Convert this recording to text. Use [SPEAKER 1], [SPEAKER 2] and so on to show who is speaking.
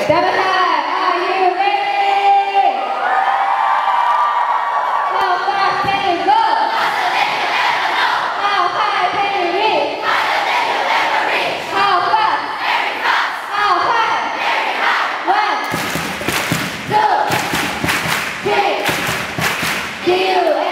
[SPEAKER 1] Double time, are you ready? How fast can you go? How high can you reach? How fast? How high? 1, 2, 3,